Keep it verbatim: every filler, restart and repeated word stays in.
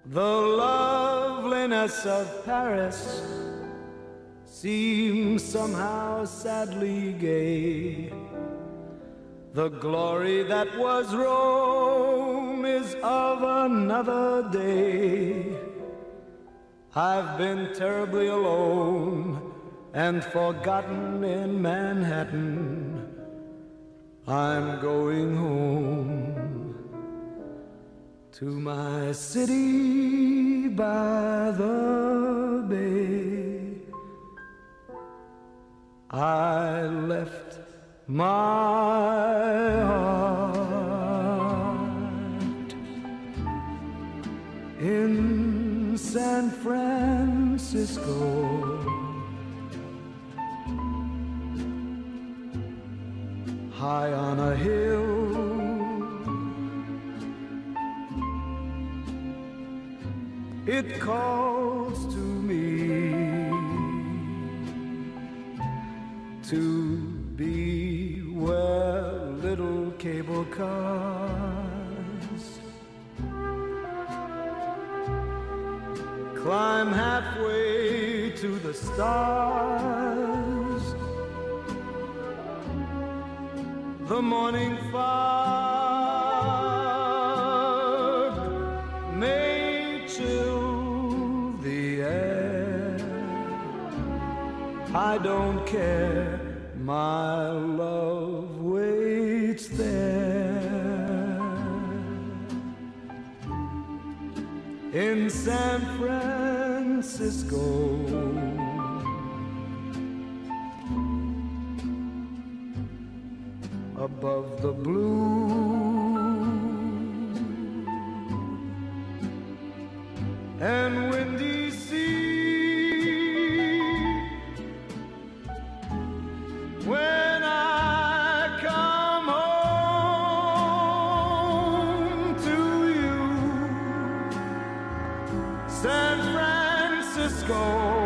The loveliness of Paris seems somehow sadly gay. The glory that was Rome is of another day. I've been terribly alone and forgotten in Manhattan. I'm going home to my city by the bay. I left my heart in San Francisco. High on a hill, it calls to me to be where little cable cars climb halfway to the stars. The morning fog may chill the air. I don't care, my love waits there in San Francisco. Above the blue and windy sea, when I come home to you, San Francisco.